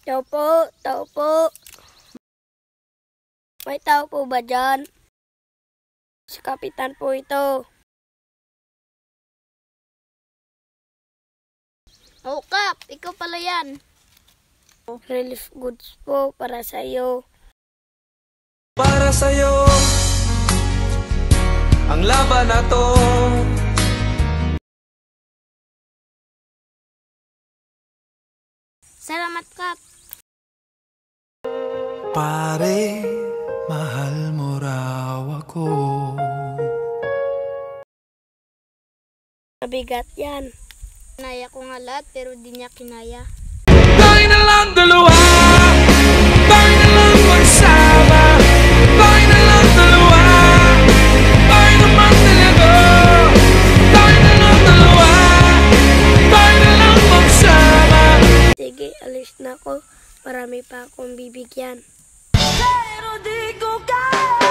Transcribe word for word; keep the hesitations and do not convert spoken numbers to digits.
Tao po, tao po. May tao po ba dyan? Si Kapitan po ito. Oh, Kap, ikaw pala yan. Relief goods po para sa iyo. Para sa'yo ang laban na to. Salamat, Kap. Pare, mahal mo raw ako. Mabigat yan. Kinaya ko nga lahat pero di niya kinaya. Tayo na lang dalawa, tayo na lang magsama, tayo na lang dalawa, tayo naman talaga. Tayo na lang dalawa, tayo na lang magsama. Sige, alis na ako. Marami pa akong bibigyan. Pero di ko kaya.